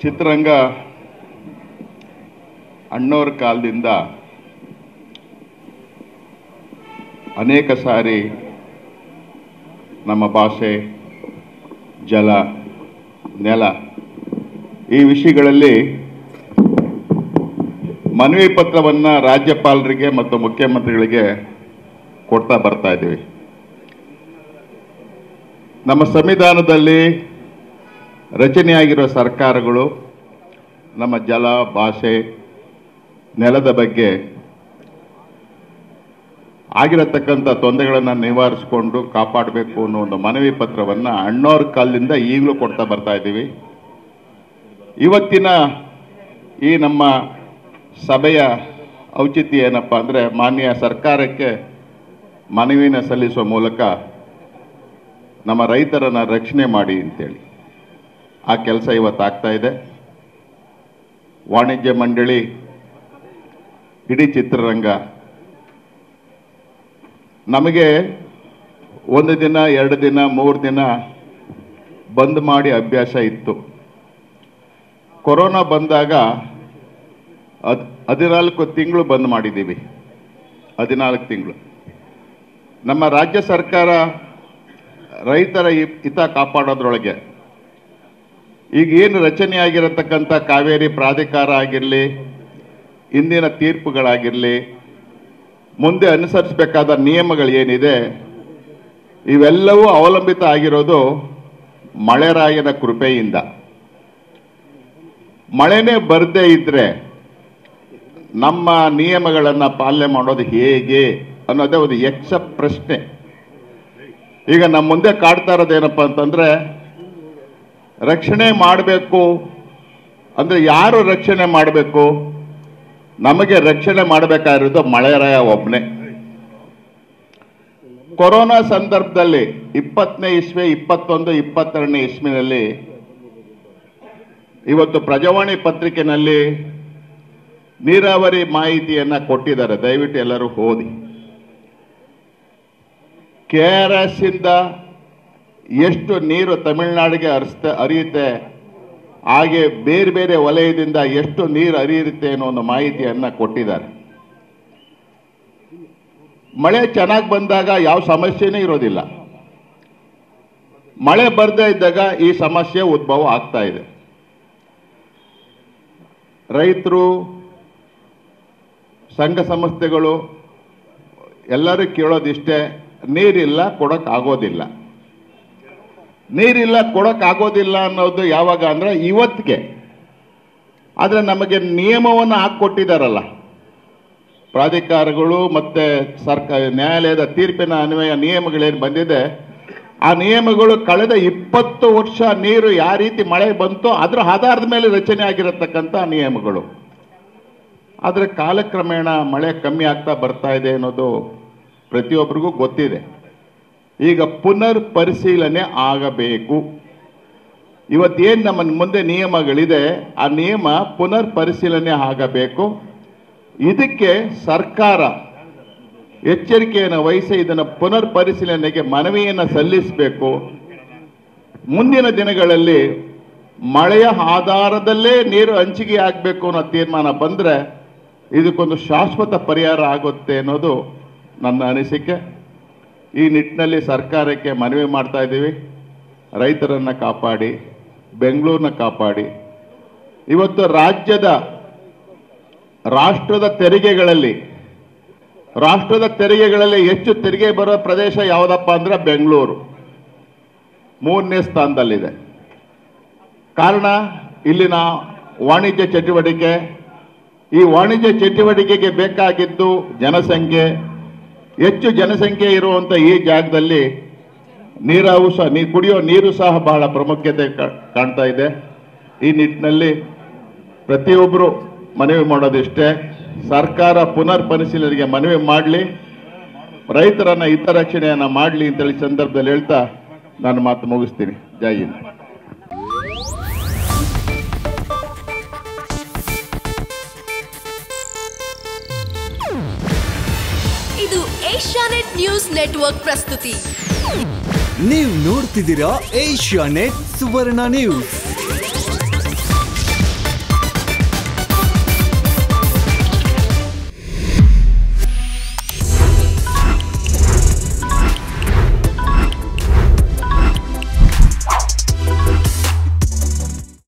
ಚಿತ್ರರಂಗ ಅಣ್ಣವ್ರ ಕಾಲದಿಂದ ಅನೇಕ ಸಾರಿ ನಮ್ಮ ಭಾಷೆ, ಜಲ, ನೆಲ ಈ ವಿಷಯಗಳಲ್ಲಿ ಮನವಿ ಪತ್ರವನ್ನು ರಾಜ್ಯಪಾಲರಿಗೆ ಮತ್ತು ಮುಖ್ಯಮಂತ್ರಿಗಳಿಗೆ ಕೊಡ್ತಾ ಬರ್ತಾ ಇದ್ದೀವಿ. ನಮ್ಮ ಸಂವಿಧಾನದಲ್ಲಿ ರಚನೆಯಾಗಿರೋ ಸರ್ಕಾರಗಳು ನಮ್ಮ ಜಲ, ಭಾಷೆ, ನೆಲದ ಬಗ್ಗೆ ಆಗಿರತಕ್ಕಂಥ ತೊಂದರೆಗಳನ್ನು ನಿವಾರಿಸಿಕೊಂಡು ಕಾಪಾಡಬೇಕು ಅನ್ನೋ ಒಂದು ಮನವಿ ಪತ್ರವನ್ನು ಅಣ್ಣವ್ರ ಕಾಲದಿಂದ ಈಗಲೂ ಕೊಡ್ತಾ ಬರ್ತಾ ಇದ್ದೀವಿ. ಇವತ್ತಿನ ಈ ನಮ್ಮ ಸಭೆಯ ಔಚಿತ್ಯ ಏನಪ್ಪ ಅಂದರೆ, ಮಾನ್ಯ ಸರ್ಕಾರಕ್ಕೆ ಮನವಿನ ಸಲ್ಲಿಸುವ ಮೂಲಕ ನಮ್ಮ ರೈತರನ್ನು ರಕ್ಷಣೆ ಮಾಡಿ ಅಂತೇಳಿ ಆ ಕೆಲಸ ಇವತ್ತಾಗ್ತಾ ಇದೆ. ವಾಣಿಜ್ಯ ಮಂಡಳಿ, ಇಡೀ ಚಿತ್ರರಂಗ ನಮಗೆ ಒಂದು ದಿನ, 2 ದಿನ, 3 ದಿನ ಬಂದ್ ಮಾಡಿ ಅಭ್ಯಾಸ ಇತ್ತು. ಕೊರೋನಾ ಬಂದಾಗ 14 ತಿಂಗಳು ಬಂದ್ ಮಾಡಿದ್ದೀವಿ. 14 ತಿಂಗಳು ನಮ್ಮ ರಾಜ್ಯ ಸರ್ಕಾರ ರೈತರ ಹಿತ ಕಾಪಾಡೋದ್ರೊಳಗೆ ಈಗ ಏನು ರಚನೆಯಾಗಿರತಕ್ಕಂಥ ಕಾವೇರಿ ಪ್ರಾಧಿಕಾರ ಆಗಿರಲಿ, ಇಂದಿನ ತೀರ್ಪುಗಳಾಗಿರಲಿ, ಮುಂದೆ ಅನುಸರಿಸಬೇಕಾದ ನಿಯಮಗಳು ಏನಿದೆ, ಇವೆಲ್ಲವೂ ಅವಲಂಬಿತ ಆಗಿರೋದು ಮಳೆರಾಯನ ಕೃಪೆಯಿಂದ. ಮಳೆನೇ ಬರದೇ ಇದ್ರೆ ನಮ್ಮ ನಿಯಮಗಳನ್ನು ಪಾಲನೆ ಮಾಡೋದು ಹೇಗೆ ಅನ್ನೋದೇ ಒಂದು ಯಕ್ಷ ಪ್ರಶ್ನೆ. ಈಗ ನಮ್ಮ ಮುಂದೆ ಕಾಡ್ತಾ ಇರೋದೇನಪ್ಪ ಅಂತಂದ್ರೆ, ರಕ್ಷಣೆ ಮಾಡಬೇಕು ಅಂದ್ರೆ ಯಾರು ರಕ್ಷಣೆ ಮಾಡಬೇಕು? ನಮಗೆ ರಕ್ಷಣೆ ಮಾಡಬೇಕಾಗಿರೋದು ಮಳೆರಾಯ ಒಬ್ಬನೇ. ಕೊರೋನಾ ಸಂದರ್ಭದಲ್ಲಿ 20ನೇ ಇಸ್ವಿ, 21, 22ನೇ ಇಸ್ವಿನಲ್ಲಿ ಇವತ್ತು ಪ್ರಜಾವಾಣಿ ಪತ್ರಿಕೆಯಲ್ಲಿ ನೀರಾವರಿ ಮಾಹಿತಿಯನ್ನ ಕೊಟ್ಟಿದ್ದಾರೆ. ದಯವಿಟ್ಟು ಎಲ್ಲರೂ ಓದಿ. KRS ಇಂದ ಎಷ್ಟು ನೀರು ತಮಿಳುನಾಡಿಗೆ ಹರಿಯುತ್ತೆ, ಹಾಗೆ ಬೇರೆ ಬೇರೆ ವಲಯದಿಂದ ಎಷ್ಟು ನೀರು ಹರಿಯುತ್ತೆ ಅನ್ನೋ ಒಂದು ಮಾಹಿತಿಯನ್ನ ಕೊಟ್ಟಿದ್ದಾರೆ. ಮಳೆ ಚೆನ್ನಾಗಿ ಬಂದಾಗ ಯಾವ ಸಮಸ್ಯೆನೇ ಇರೋದಿಲ್ಲ. ಮಳೆ ಬರದೇ ಇದ್ದಾಗ ಈ ಸಮಸ್ಯೆ ಉದ್ಭವ ಆಗ್ತಾ ಇದೆ. ರೈತರು, ಸಂಘ ಸಂಸ್ಥೆಗಳು ಎಲ್ಲರೂ ಕೇಳೋದಿಷ್ಟೇ, ನೀರಿಲ್ಲ, ಕೊಡೋಕ್ಕಾಗೋದಿಲ್ಲ. ನೀರಿಲ್ಲ, ಕೊಡೋಕ್ಕಾಗೋದಿಲ್ಲ ಅನ್ನೋದು ಯಾವಾಗ ಅಂದರೆ ಇವತ್ತಿಗೆ. ಆದರೆ ನಮಗೆ ನಿಯಮವನ್ನು ಹಾಕ್ಕೊಟ್ಟಿದ್ದಾರಲ್ಲ ಪ್ರಾಧಿಕಾರಗಳು ಮತ್ತು ನ್ಯಾಯಾಲಯದ ತೀರ್ಪಿನ ಅನ್ವಯ ನಿಯಮಗಳೇನು ಬಂದಿದೆ, ಆ ನಿಯಮಗಳು ಕಳೆದ 20 ವರ್ಷ ನೀರು ಯಾವ ರೀತಿ ಮಳೆ ಬಂತೋ ಅದರ ಆಧಾರದ ಮೇಲೆ ರಚನೆ ಆಗಿರತಕ್ಕಂಥ ನಿಯಮಗಳು. ಆದರೆ ಕಾಲಕ್ರಮೇಣ ಮಳೆ ಕಮ್ಮಿ ಆಗ್ತಾ ಬರ್ತಾ ಇದೆ ಅನ್ನೋದು ಪ್ರತಿಯೊಬ್ಬರಿಗೂ ಗೊತ್ತಿದೆ. ಈಗ ಪುನರ್ ಪರಿಶೀಲನೆ ಆಗಬೇಕು. ಇವತ್ತೇನು ನಮ್ಮ ಮುಂದೆ ನಿಯಮಗಳಿದೆ, ಆ ನಿಯಮ ಪುನರ್ ಪರಿಶೀಲನೆ ಆಗಬೇಕು. ಇದಕ್ಕೆ ಸರ್ಕಾರ ಎಚ್ಚರಿಕೆಯನ್ನು ವಹಿಸಿ ಇದನ್ನು ಪುನರ್ ಪರಿಶೀಲನೆಗೆ ಮನವಿಯನ್ನು ಸಲ್ಲಿಸಬೇಕು. ಮುಂದಿನ ದಿನಗಳಲ್ಲಿ ಮಳೆಯ ಆಧಾರದಲ್ಲೇ ನೀರು ಹಂಚಿಕೆ ಆಗಬೇಕು ಅನ್ನೋ ತೀರ್ಮಾನ ಬಂದರೆ ಇದಕ್ಕೊಂದು ಶಾಶ್ವತ ಪರಿಹಾರ ಆಗುತ್ತೆ ಅನ್ನೋದು ನನ್ನ ಅನಿಸಿಕೆ. ಈ ನಿಟ್ಟಿನಲ್ಲಿ ಸರ್ಕಾರಕ್ಕೆ ಮನವಿ ಮಾಡ್ತಾ ಇದ್ದೀವಿ, ರೈತರನ್ನು ಕಾಪಾಡಿ, ಬೆಂಗಳೂರನ್ನ ಕಾಪಾಡಿ. ಇವತ್ತು ರಾಷ್ಟ್ರದ ತೆರಿಗೆಗಳಲ್ಲಿ ಹೆಚ್ಚು ತೆರಿಗೆ ಬರೋ ಪ್ರದೇಶ ಯಾವುದಪ್ಪ ಅಂದ್ರೆ ಬೆಂಗಳೂರು 3ನೇ ಸ್ಥಾನದಲ್ಲಿದೆ. ಕಾರಣ ಇಲ್ಲಿನ ವಾಣಿಜ್ಯ ಚಟುವಟಿಕೆ. ಈ ವಾಣಿಜ್ಯ ಚಟುವಟಿಕೆಗೆ ಬೇಕಾಗಿದ್ದು ಜನಸಂಖ್ಯೆ. ಹೆಚ್ಚು ಜನಸಂಖ್ಯೆ ಇರುವಂಥ ಈ ಜಾಗದಲ್ಲಿ ಕುಡಿಯೋ ನೀರು ಸಹ ಬಹಳ ಪ್ರಾಮುಖ್ಯತೆ ಕಾಣ್ತಾ ಇದೆ. ಈ ನಿಟ್ಟಿನಲ್ಲಿ ಪ್ರತಿಯೊಬ್ಬರು ಮನವಿ ಮಾಡೋದಿಷ್ಟೇ, ಸರ್ಕಾರ ಪುನರ್ ಪರಿಶೀಲನೆಗೆ ಮನವಿ ಮಾಡಲಿ, ರೈತರನ್ನ ಹಿತರಕ್ಷಣೆಯನ್ನು ಮಾಡಲಿ ಅಂತೇಳಿ ಸಂದರ್ಭದಲ್ಲಿ ಹೇಳ್ತಾ ನಾನು ಮಾತು ಮುಗಿಸ್ತೀನಿ. ಜೈ ಹಿಂದ್. ಇದು ಏಷ್ಯಾನೆಟ್ ನ್ಯೂಸ್ ನೆಟ್ವರ್ಕ್ ಪ್ರಸ್ತುತಿ. ನೀವು ನೋಡ್ತಿದ್ದೀರಾ ಏಷ್ಯಾನೆಟ್ ಸುವರ್ಣ ನ್ಯೂಸ್.